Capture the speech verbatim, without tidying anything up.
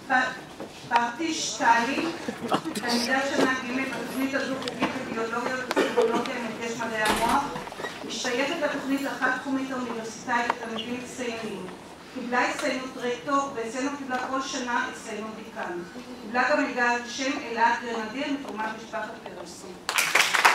פרטי שטלי, תלמידה שנה ג' בתוכנית הדו-חוגית בביולוגיה ופסיכולוגיה במדגש מדעי המוח, משתייכת לתוכנית החד-תחומית האוניברסיטאית לתלמידים מצטיינים. קיבלה הצטיינות רקטור, ואצלנו קיבלה כל שנה הצטיינות דיקן. קיבלה גם מלגה על שם אלעד גרנדיר מתרומת משפחת פרסי.